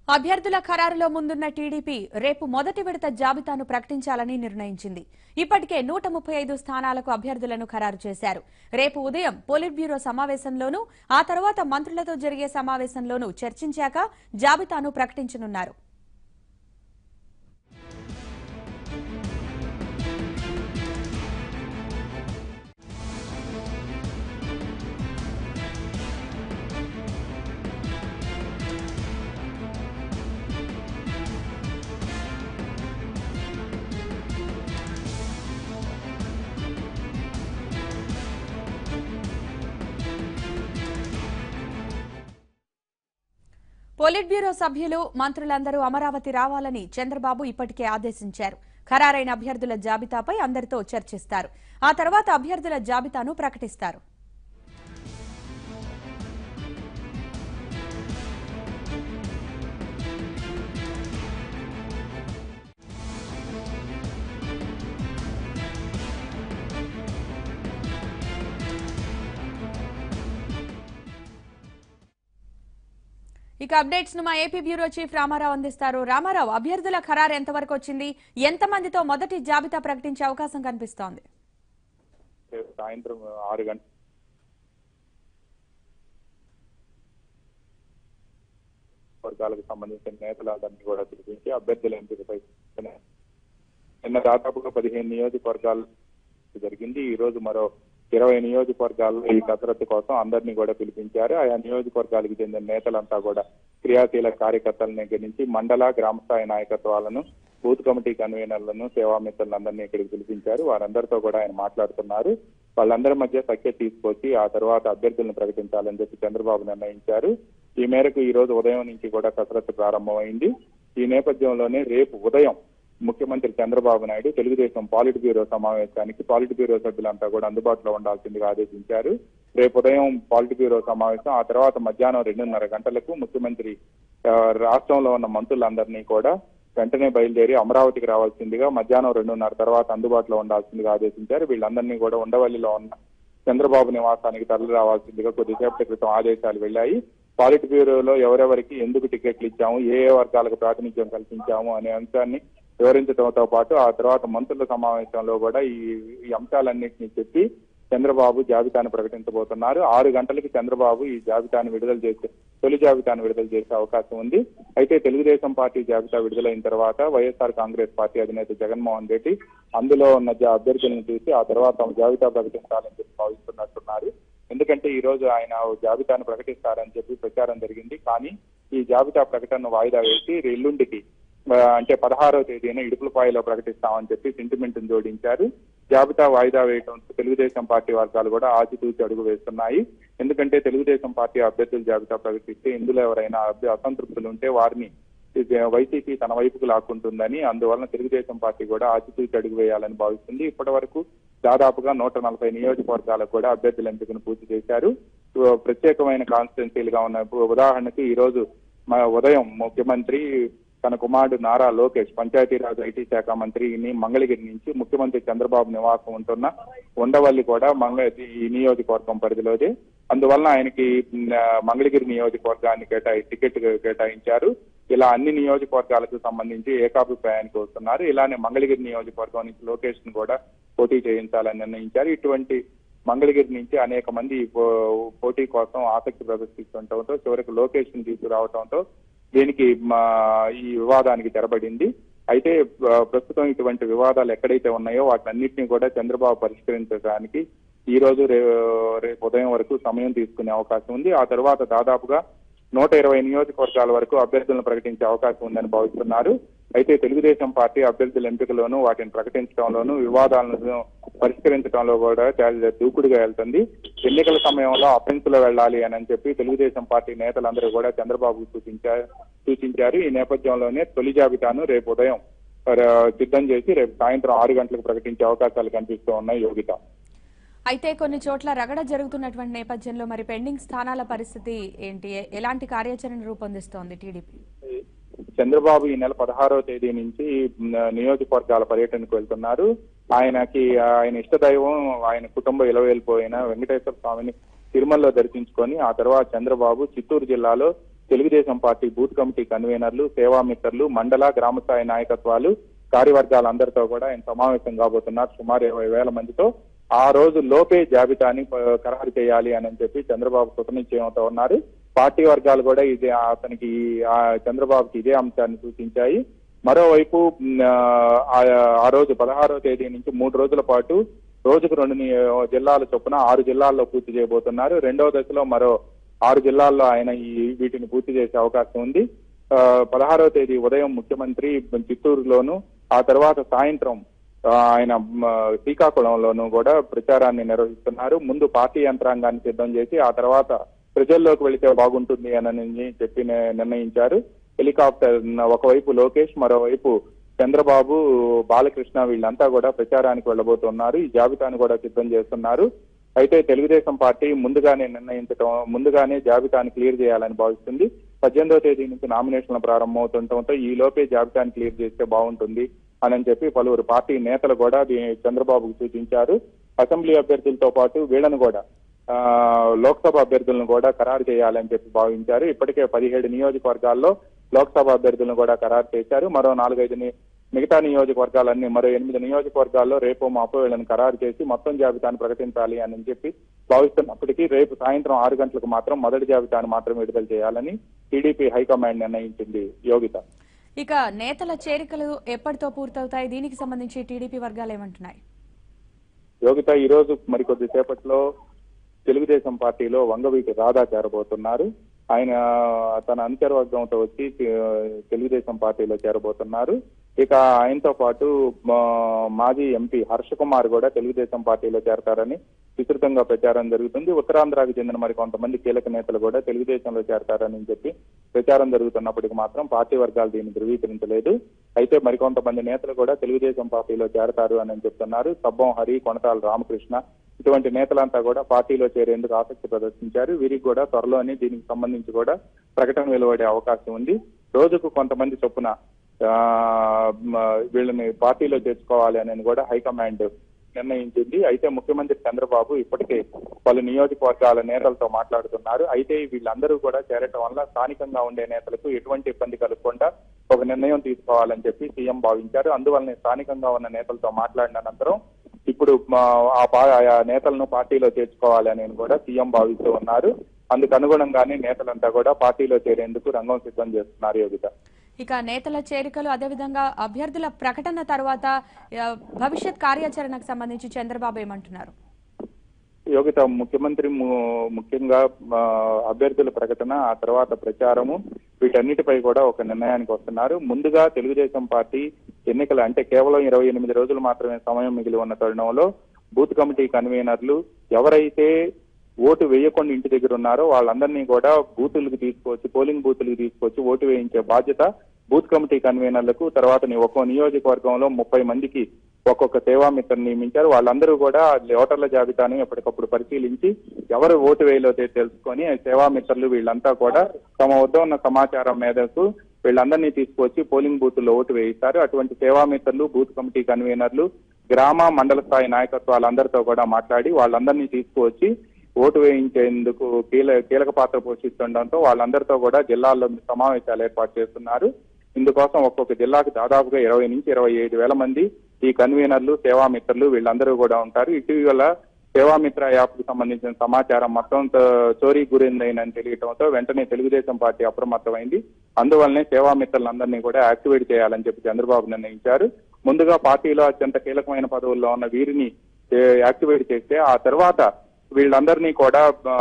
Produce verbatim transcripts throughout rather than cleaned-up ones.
అభ్యర్థుల ఖరారులో ముందున్న టీడీపీ రేపు మొదటి విడత జాబితాను ప్రకటించాలని నిర్ణయించింది. ఇప్పటికే నూట ముప్పై ఐదు స్థానాలకు అభ్యర్థులను ఖరారు చేశారు. రేపు ఉదయం పోలిట్ బ్యూరో సమావేశంలోనూ ఆ తర్వాత మంత్రులతో జరిగే సమావేశంలోనూ చర్చించాక జాబితాను ప్రకటించనున్నారు. పోలిట్ బ్యూరో సభ్యులు మంత్రులందరూ అమరావతి రావాలని చంద్రబాబు ఇప్పటికే ఆదేశించారు. ఖరారైన అభ్యర్థుల జాబితాపై అందరితో చర్చిస్తారు. ఆ తర్వాత అభ్యర్థుల జాబితాను ప్రకటిస్తారు. ఇక అప్డేట్స్ ను మా ఏపీ బ్యూరో చీఫ్ రామారావు అందిస్తారు. రామారావు, అభ్యర్థుల ఖరారు ఎంతవరకు వచ్చింది? ఎంతమందితో మొదటి జాబితా ప్రకటించే అవకాశం కనిపిస్తోంది? సాయంత్రం ఆరు గంటల వర్గాలకు సంబంధించిన నేతలందరినీ కూడా పిలిపించి అభ్యర్థుల ఎంపికపై నిన్న దాదాపుగా పదిహేను నియోజకవర్గాలు జరిగింది. ఈ రోజు మరో ఇరవై నియోజకవర్గాల్లో ఈ కసరత్తు కోసం అందరినీ కూడా పిలిపించారు. ఆయా నియోజకవర్గాలకు చెందిన నేతలంతా కూడా క్రియాశీల కార్యకర్తలను గణించి మండల గ్రామ స్థాయి నాయకత్వాలను, బూత్ కమిటీ కన్వీనర్లను, సేవామిత్రులందరినీ ఇక్కడికి పిలిపించారు. వారందరితో కూడా ఆయన మాట్లాడుతున్నారు. వాళ్ళందరి మధ్య సఖ్యత తీసుకొచ్చి ఆ తర్వాత అభ్యర్థులను ప్రకటించాలని చెప్పి చంద్రబాబు నిర్ణయించారు. ఈ మేరకు ఈ రోజు ఉదయం నుంచి కూడా కసరత్తు ప్రారంభమైంది. ఈ నేపథ్యంలోనే రేపు ఉదయం ముఖ్యమంత్రి చంద్రబాబు నాయుడు తెలుగుదేశం పాలిట్ బ్యూరో సమావేశానికి పాలిట్ బ్యూరో సభ్యులంతా కూడా అందుబాటులో ఉండాల్సిందిగా ఆదేశించారు. రేపు ఉదయం పాలిట్ బ్యూరో సమావేశం, ఆ తర్వాత మధ్యాహ్నం రెండున్నర గంటలకు ముఖ్యమంత్రి రాష్ట్రంలో ఉన్న మంత్రులందరినీ కూడా వెంటనే బయలుదేరి అమరావతికి రావాల్సిందిగా మధ్యాహ్నం రెండున్నర తర్వాత అందుబాటులో ఉండాల్సిందిగా ఆదేశించారు. వీళ్ళందరినీ కూడా ఉండవల్లిలో ఉన్న చంద్రబాబు నివాసానికి తరలి రావాల్సిందిగా కొద్దిసేపటి క్రితం ఆదేశాలు వెళ్లాయి. పాలిట్ బ్యూరోలో ఎవరెవరికి ఎందుకు టికెట్లు ఇచ్చాము, ఏ ఏ వర్గాలకు ప్రాతినిధ్యం కల్పించాము అనే అంశాన్ని వివరించడంతో పాటు ఆ తర్వాత మంత్రుల సమావేశంలో కూడా ఈ ఈ అంశాలన్నింటినీ చెప్పి చంద్రబాబు జాబితాను ప్రకటించబోతున్నారు. ఆరు గంటలకి చంద్రబాబు ఈ జాబితాను విడుదల చేసే తొలి జాబితాను విడుదల చేసే అవకాశం ఉంది. అయితే తెలుగుదేశం పార్టీ జాబితా విడుదలైన తర్వాత వైఎస్ఆర్ కాంగ్రెస్ పార్టీ అధినేత జగన్మోహన్ రెడ్డి అందులో ఉన్న అభ్యర్థులను చూసి ఆ తర్వాత జాబితా ప్రకటించాలని చెప్పి భావిస్తున్నట్టున్నారు. ఎందుకంటే ఈ రోజు ఆయన జాబితాను ప్రకటిస్తారని చెప్పి ప్రచారం జరిగింది. కానీ ఈ జాబితా ప్రకటనను వాయిదా వేసి ఎల్లుండికి అంటే పదహారవ తేదీన ఇడుపులపాయలో ప్రకటిస్తామని చెప్పి సెంటిమెంట్ జోడించారు. జాబితా వాయిదా వేయడంతో తెలుగుదేశం పార్టీ వర్గాలు కూడా ఆచితూచి అడుగు వేస్తున్నాయి. ఎందుకంటే తెలుగుదేశం పార్టీ అభ్యర్థుల జాబితా ప్రకటిస్తే ఇందులో ఎవరైనా అసంతృప్తులు ఉంటే వారిని వైసీపీ తన వైపుకు లాక్కుంటుందని, అందువలన తెలుగుదేశం పార్టీ కూడా ఆచితూచి అడుగు వేయాలని భావిస్తుంది. ఇప్పటి వరకు దాదాపుగా నూట నలభై నియోజకవర్గాలకు కూడా అభ్యర్థుల ఎంపికను పూర్తి చేశారు. ప్రత్యేకమైన కాన్స్టిట్యున్సీలుగా ఉన్న ఉదాహరణకు ఈ రోజు ఉదయం ముఖ్యమంత్రి తన కుమారుడు నారా లోకేష్ పంచాయతీరాజ్ ఐటీ శాఖ మంత్రిని మంగళగిరి నుంచి ముఖ్యమంత్రి చంద్రబాబు నివాసం ఉంటున్న ఉండవల్లి కూడా మంగ ఈ నియోజకవర్గం పరిధిలోదే. అందువలన ఆయనకి మంగళగిరి నియోజకవర్గాన్ని కేటాయి టికెట్ కేటాయించారు. ఇలా అన్ని నియోజకవర్గాలకు సంబంధించి ఏకాభిప్రాయానికి వస్తున్నారు. ఇలానే మంగళగిరి నియోజకవర్గం నుంచి లోకేష్ ను కూడా పోటీ చేయించాలని నిర్ణయించారు. ఇటువంటి మంగళగిరి నుంచి అనేక మంది పోటీ కోసం ఆసక్తి ప్రదర్శిస్తుండటంతో చివరికి లోకేష్ ను తీసుకురావడంతో దీనికి ఈ వివాదానికి తెరబడింది. అయితే ప్రస్తుతం ఇటువంటి వివాదాలు ఎక్కడైతే ఉన్నాయో వాటినన్నింటినీ కూడా చంద్రబాబు పరిష్కరించడానికి ఈ రోజు రేపు ఉదయం వరకు సమయం తీసుకునే అవకాశం ఉంది. ఆ తర్వాత దాదాపుగా నూట ఇరవై నియోజకవర్గాల వరకు అభ్యర్థులను ప్రకటించే అవకాశం ఉందని భావిస్తున్నారు. అయితే తెలుగుదేశం పార్టీ అభ్యర్థుల ఎంపికలోనూ వాటిని ప్రకటించడంలోనూ వివాదాలను పరిష్కరించడంలో కూడా చాలా దూకుడుగా వెళ్తుంది. ఎన్నికల సమయంలో అఫెన్స్లో వెళ్లాలి అని చెప్పి తెలుగుదేశం పార్టీ నేతలందరూ కూడా చంద్రబాబు సూచించారు సూచించారు ఈ నేపథ్యంలోనే తొలి జాబితాను రేపు ఉదయం సిద్ధం చేసి రేపు సాయంత్రం ఆరు గంటలకు ప్రకటించే అవకాశాలు కనిపిస్తూ ఉన్నాయి. యోగిత, అయితే కొన్ని చోట్ల రగడ జరుగుతున్నటువంటి నేపథ్యంలో మరి పెండింగ్ స్థానాల పరిస్థితి ఏంటి? ఎలాంటి కార్యాచరణ రూపొందిస్తోంది టీడీపీ? చంద్రబాబు ఈ నెల పదహారవ తేదీ నుంచి నియోజకవర్గాల పర్యటనకు వెళ్తున్నారు. ఆయనకి ఆయన ఇష్టదైవం ఆయన కుటుంబ ఇలవేలిపోయిన వెంకటేశ్వర స్వామిని తిరుమలలో దర్శించుకొని ఆ తర్వాత చంద్రబాబు చిత్తూరు జిల్లాలో తెలుగుదేశం పార్టీ బూత్ కమిటీ కన్వీనర్లు, సేవామిత్రులు, మండల గ్రామ స్థాయి నాయకత్వాలు, కార్యవర్గాలందరితో కూడా ఆయన సమావేశం కాబోతున్నారు. సుమారు ఇరవై వేల మందితో ఆ రోజు లోపే జాబితాని ఖరారు చేయాలి అని చెప్పి చంద్రబాబు కృతనిశ్చయంతో ఉన్నారు. పార్టీ వర్గాలు కూడా ఇదే అతనికి చంద్రబాబుకి ఇదే అంశాన్ని సూచించాయి. మరోవైపు ఆ రోజు పదహారవ తేదీ నుంచి మూడు రోజుల పాటు రోజుకు రెండు జిల్లాల చొప్పున ఆరు జిల్లాల్లో పూర్తి చేయబోతున్నారు. రెండవ దశలో మరో ఆరు జిల్లాల్లో ఆయన ఈ వీటిని పూర్తి చేసే అవకాశం ఉంది. పదహారవ తేదీ ఉదయం ముఖ్యమంత్రి చిత్తూరులోను, ఆ తర్వాత సాయంత్రం ఆయన శ్రీకాకుళంలోనూ కూడా ప్రచారాన్ని నిర్వహిస్తున్నారు. ముందు పార్టీ యంత్రాంగాన్ని సిద్ధం చేసి ఆ తర్వాత ప్రజల్లోకి వెళితే బాగుంటుంది అని చెప్పి నిర్ణయించారు. హెలికాప్టర్ ఒకవైపు లోకేష్, మరోవైపు చంద్రబాబు, బాలకృష్ణ వీళ్ళంతా కూడా ప్రచారానికి వెళ్ళబోతున్నారు. ఈ జాబితాను కూడా సిద్ధం చేస్తున్నారు. అయితే తెలుగుదేశం పార్టీ ముందుగానే నిర్ణయించడం ముందుగానే జాబితాను క్లియర్ చేయాలని భావిస్తుంది. పద్దెనిమిదవ తేదీ నుంచి నామినేషన్లు ప్రారంభమవుతుండటంతో ఈ లోపే జాబితాను క్లియర్ చేస్తే బాగుంటుంది అని చెప్పి పలువురు పార్టీ నేతలు కూడా చంద్రబాబుకు సూచించారు. అసెంబ్లీ అభ్యర్థులతో పాటు వీళ్ళను కూడా ఆ లోక్సభ అభ్యర్థులను కూడా ఖరారు చేయాలని చెప్పి భావించారు. ఇప్పటికే పదిహేడు నియోజకవర్గాల్లో లోక్సభ అభ్యర్థులను కూడా ఖరారు చేశారు. మరో నాలుగైదు మిగతా నియోజకవర్గాలన్నీ మరో ఎనిమిది నియోజకవర్గాల్లో రేపు మాపో వీళ్ళని ఖరారు చేసి మొత్తం జాబితాను ప్రకటించాలి అని చెప్పి భావిస్తున్నప్పటికీ రేపు సాయంత్రం ఆరు గంటలకు మాత్రం మొదటి జాబితాను మాత్రం విడుదల చేయాలని టీడీపీ హైకమాండ్ నిర్ణయించింది. యోగిత, ఇక నేతల చేరికలు ఎప్పటితో పూర్తవుతాయి? దీనికి సంబంధించి టీడీపీ వర్గాలు ఏమంటున్నాయి? యోగిత, ఈ రోజు మరికొద్ది సేపట్లో తెలుగుదేశం పార్టీలో వంగవీటి రాధా చేరబోతున్నారు. ఆయన తన అనుచరవర్గంతో వచ్చి తెలుగుదేశం పార్టీలో చేరబోతున్నారు. ఇక ఆయనతో పాటు మాజీ ఎంపీ హర్ష కుమార్ కూడా తెలుగుదేశం పార్టీలో చేరతారని విస్తృతంగా ప్రచారం జరుగుతుంది. ఉత్తరాంధ్రకు చెందిన మరి కొంతమంది కీలక నేతలు కూడా తెలుగుదేశంలో చేరతారని చెప్పి ప్రచారం జరుగుతున్నప్పటికీ మాత్రం పార్టీ వర్గాలు దీన్ని ధృవీకరించలేదు. అయితే మరికొంతమంది నేతలు కూడా తెలుగుదేశం పార్టీలో చేరతారు అని చెప్తున్నారు. సబ్బం హరి, కొనతాల రామకృష్ణ ఇటువంటి నేతలంతా కూడా పార్టీలో చేరేందుకు ఆసక్తి ప్రదర్శించారు. వీరికి కూడా త్వరలోనే దీనికి సంబంధించి కూడా ప్రకటన వెలువడే అవకాశం ఉంది. రోజుకు కొంతమంది చొప్పున వీళ్ళని పార్టీలో చేర్చుకోవాలి అని కూడా హైకమాండ్ నిర్ణయించింది. అయితే ముఖ్యమంత్రి చంద్రబాబు ఇప్పటికే పలు నియోజకవర్గాల నేతలతో మాట్లాడుతున్నారు. అయితే వీళ్ళందరూ కూడా చేరటం వల్ల స్థానికంగా ఉండే నేతలకు ఎటువంటి ఇబ్బంది కలగకుండా ఒక నిర్ణయం తీసుకోవాలని చెప్పి సీఎం భావించారు. అందువల్లనే స్థానికంగా ఉన్న నేతలతో మాట్లాడిన అనంతరం ఇప్పుడు ఆ నేతలను పార్టీలో చేర్చుకోవాలి అని కూడా సీఎం భావిస్తూ ఉన్నారు. అందుకు అనుగుణంగానే నేతలంతా కూడా పార్టీలో చేరేందుకు రంగం సిద్ధం చేస్తున్నారు. యోగిత, ఇక నేతల చేరికలు అదేవిధంగా అభ్యర్థుల ప్రకటన తర్వాత భవిష్యత్ కార్యాచరణకు సంబంధించి చంద్రబాబు ఏమంటున్నారు? యోగిత, ముఖ్యమంత్రి ముఖ్యంగా అభ్యర్థుల ప్రకటన, ఆ తర్వాత ప్రచారము వీటన్నిటిపై కూడా ఒక నిర్ణయానికి వస్తున్నారు. ముందుగా తెలుగుదేశం పార్టీ ఎన్నికలు అంటే కేవలం ఇరవై ఎనిమిది రోజులు మాత్రమే సమయం మిగిలి ఉన్న తరుణంలో బూత్ కమిటీ కన్వీనర్లు ఎవరైతే ఓటు వేయకుండా ఇంటి దగ్గర ఉన్నారో వాళ్ళందరినీ కూడా బూతులకు తీసుకొచ్చి పోలింగ్ బూతులకు తీసుకొచ్చి ఓటు వేయించే బాధ్యత బూత్ కమిటీ కన్వీనర్లకు, తర్వాత ఒక్కో నియోజకవర్గంలో ముప్పై మందికి ఒక్కొక్క సేవామిత్రను నియమించారు. వాళ్ళందరూ కూడా ఓటర్ల జాబితాను ఎప్పటికప్పుడు పరిశీలించి ఎవరు ఓటు వేయలో తెలుసుకొని సేవామిత్రులు వీళ్ళంతా కూడా తమ వద్ద ఉన్న సమాచారం మేరకు వీళ్ళందరినీ తీసుకొచ్చి పోలింగ్ బూతుల్లో ఓటు వేయిస్తారు. అటువంటి సేవామిత్రులు, బూత్ కమిటీ కన్వీనర్లు, గ్రామ మండల స్థాయి నాయకత్వాలందరితో కూడా మాట్లాడి వాళ్ళందరినీ తీసుకువచ్చి ఓటు వేయించేందుకు కీల కీలక పాత్ర పోషిస్తుండటంతో వాళ్ళందరితో కూడా జిల్లాల్లో సమావేశాలు ఏర్పాటు చేస్తున్నారు. ఇందుకోసం ఒక్కొక్క జిల్లాకు దాదాపుగా ఇరవై నుంచి ఇరవై ఐదు వేల మంది ఈ కన్వీనర్లు, సేవామిత్రులు వీళ్ళందరూ కూడా ఉంటారు. ఇటీవల సేవామిత్ర యాప్ కు సంబంధించిన సమాచారం మొత్తం చోరీ గురైందని తెలియటంతో వెంటనే తెలుగుదేశం పార్టీ అప్రమత్తమైంది. అందువల్లనే సేవామిత్రులందరినీ కూడా యాక్టివేట్ చేయాలని చెప్పి చంద్రబాబు నిర్ణయించారు. ముందుగా పార్టీలో అత్యంత కీలకమైన పదవుల్లో ఉన్న వీరిని యాక్టివేట్ చేస్తే ఆ తర్వాత వీళ్ళందరినీ కూడా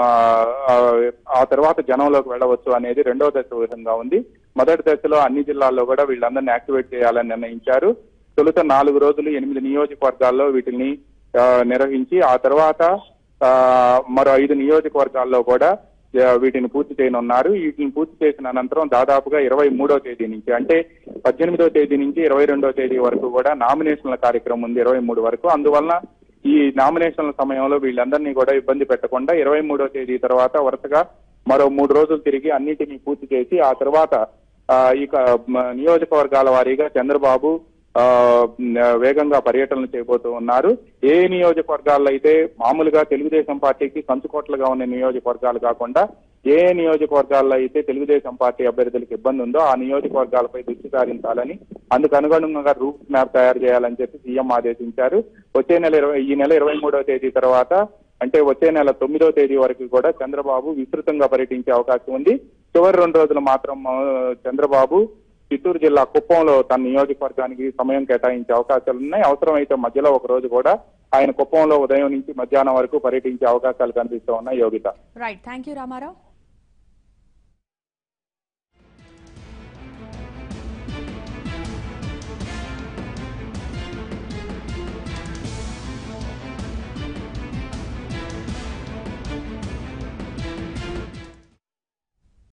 ఆ తర్వాత జనంలోకి వెళ్ళవచ్చు అనేది రెండవ దశ విధంగా ఉంది. మొదటి దశలో అన్ని జిల్లాల్లో కూడా వీళ్ళందరినీ యాక్టివేట్ చేయాలని నిర్ణయించారు. తొలుత నాలుగు రోజులు ఎనిమిది నియోజకవర్గాల్లో వీటిని నిర్వహించి ఆ తర్వాత మరో ఐదు నియోజకవర్గాల్లో కూడా వీటిని పూర్తి చేయనున్నారు. వీటిని పూర్తి చేసిన అనంతరం దాదాపుగా ఇరవై మూడో తేదీ నుంచి అంటే పద్దెనిమిదో తేదీ నుంచి ఇరవై రెండో తేదీ వరకు కూడా నామినేషన్ల కార్యక్రమం ఉంది. ఇరవై మూడు వరకు అందువలన ఈ నామినేషన్ల సమయంలో వీళ్ళందరినీ కూడా ఇబ్బంది పెట్టకుండా ఇరవై మూడో తేదీ తర్వాత వరుసగా మరో మూడు రోజులు తిరిగి అన్నిటినీ పూర్తి చేసి ఆ తర్వాత ఇక నియోజకవర్గాల వారీగా చంద్రబాబు వేగంగా పర్యటనలు చేయబోతూ ఉన్నారు. ఏ నియోజకవర్గాల్లో అయితే మామూలుగా తెలుగుదేశం పార్టీకి కంచుకోట్లుగా ఉన్న నియోజకవర్గాలు కాకుండా ఏ నియోజకవర్గాల్లో అయితే తెలుగుదేశం పార్టీ అభ్యర్థులకు ఇబ్బంది ఉందో ఆ నియోజకవర్గాలపై దృష్టి సారించాలని అందుకు అనుగుణంగా రూట్ మ్యాప్ తయారు చేయాలని చెప్పి సీఎం ఆదేశించారు. వచ్చే నెల ఇరవై ఈ నెల ఇరవై మూడవ తేదీ తర్వాత అంటే వచ్చే నెల తొమ్మిదవ తేదీ వరకు కూడా చంద్రబాబు విస్తృతంగా పర్యటించే అవకాశం ఉంది. చివరి రెండు రోజులు మాత్రం చంద్రబాబు చిత్తూరు జిల్లా కుప్పంలో తన నియోజకవర్గానికి సమయం కేటాయించే అవకాశాలు ఉన్నాయి. అవసరమైతే మధ్యలో ఒక రోజు కూడా ఆయన కుప్పంలో ఉదయం నుంచి మధ్యాహ్నం వరకు పర్యటించే అవకాశాలు కనిపిస్తూ ఉన్నాయి. Yogitha. Right, thank you Ramarao.